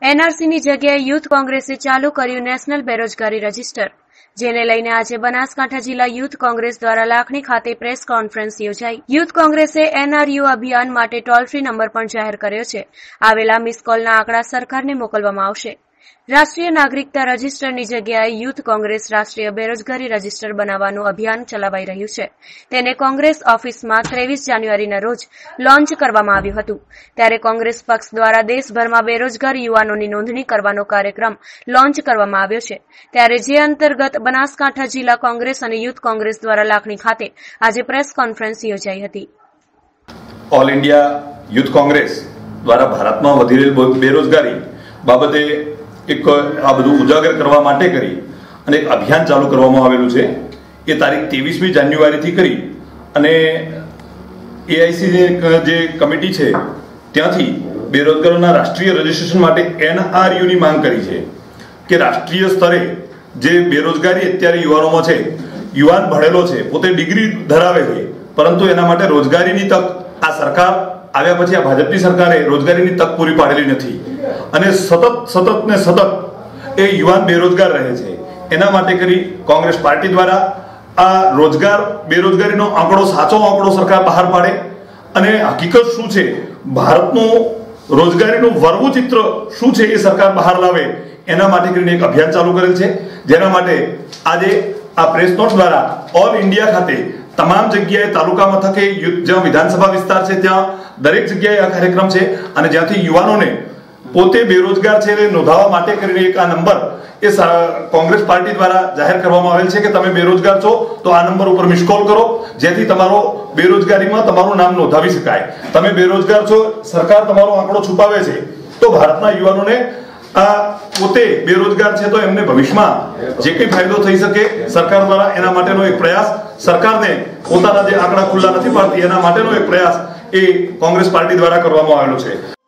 એનઆરસીની જગ્યાએ યુથ કોંગ્રેસે ચાલુ કર્યું નેશનલ બેરોજગારી રજિસ્ટર, જેને લઈને આજે બનાસકાંઠા જિલ્લા યુથ કોંગ્રેસ દ્વારા લાખણી ખાતે પ્રેસ કોન્ફરન્સ યોજાઈ। યુથ કોંગ્રેસે એનઆરયુ અભિયાન માટે ટોલ ફ્રી નંબર પણ જાહેર કર્યો છે। આવેલા મિસ કોલના આંકડા સરકારને મોકલવામાં આવશે। રાષ્ટ્રીય નાગરિકતા રજિસ્ટરની જગ્યાએ યુથ કોંગ્રેસ રાષ્ટ્રીય બેરોજગારી રજિસ્ટર બનાવવાનું અભિયાન ચલાવાઈ રહ્યું છે। તેને કોંગ્રેસ ઓફિસમાં 23 જાન્યુઆરીના રોજ લોન્ચ કરવામાં આવ્યું હતું। ત્યારે કોંગ્રેસ પક્ષ દ્વારા દેશભરમાં બેરોજગાર યુવાનોની નોંધણી કરવાનો કાર્યક્રમ લોન્ચ કરવામાં આવ્યો છે। ત્યારે જે અંતર્ગત બનાસકાંઠા જિલ્લા કોંગ્રેસ અને યુથ કોંગ્રેસ દ્વારા લાખણી ખાતે આજે પ્રેસ કોન્ફરન્સ યોજાઈ હતી। ઓલ ઇન્ડિયા યુથ કોંગ્રેસ દ્વારા ભારતમાં વધી રહેલી બેરોજગારી બાબતે એક આ બધું ઉજાગર કરવા માટે કરી અને એક અભિયાન ચાલુ કરવામાં આવેલું છે। એ તારીખ 23મી જાન્યુઆરીથી કરી અને એઆઈસી જે કમિટી છે ત્યાંથી બેરોજગારોના રાષ્ટ્રીય રજિસ્ટ્રેશન માટે એનઆરયુની માંગ કરી છે કે રાષ્ટ્રીય સ્તરે જે બેરોજગારી અત્યારે યુવાનોમાં છે, યુવાન ભણેલો છે, પોતે ડિગ્રી ધરાવે છે, પરંતુ એના માટે રોજગારીની તક આ સરકાર આવ્યા પછી આ ભાજપની સરકારે રોજગારીની તક પૂરી પાડેલી નથી અને સતત એ યુવાન બેરોજગાર રહે છે। એના માટે કરી કોંગ્રેસ પાર્ટી દ્વારા આ બેરોજગારીનો આંકડો, સાચો આંકડો સરકાર બહાર પાડે અને હકીકત શું છે, ભારતનું રોજગારીનું વરવું ચિત્ર શું છે એ સરકાર બહાર લાવે, એના માટે કરીને એક અભિયાન ચાલુ કરેલ છે। જેના માટે આજે આ પ્રેસ નોટ દ્વારા ઓલ ઇન્ડિયા ખાતે તમામ જગ્યાએ તાલુકા મથકે જ્યાં વિધાનસભા વિસ્તાર છે ત્યાં દરેક જગ્યાએ આ કાર્યક્રમ છે અને જ્યાંથી યુવાનોને પોતે બેરોજગાર છે એ નોંધાવવા માટે કરીને એક આ નંબર એ કોંગ્રેસ પાર્ટી દ્વારા જાહેર કરવામાં આવેલ છે કે તમે બેરોજગાર છો તો આ નંબર ઉપર મિસ કોલ કરો, જેથી તમારો બેરોજગારીમાં તમારું નામ નોંધાવી શકાય। તમે બેરોજગાર છો, સરકાર તમારો આંકડો છુપાવે છે, તો ભારતના યુવાનોને આ પોતે બેરોજગાર છે તો એમને ભવિષ્યમાં જે કંઈ ફાયદો થઈ શકે સરકાર દ્વારા એના માટેનો એક પ્રયાસ, સરકારને પોતાના જે આંકડા ખુલ્લા નથી પાડતી એના માટેનો એક પ્રયાસ એ કોંગ્રેસ પાર્ટી દ્વારા કરવામાં આવેલો છે।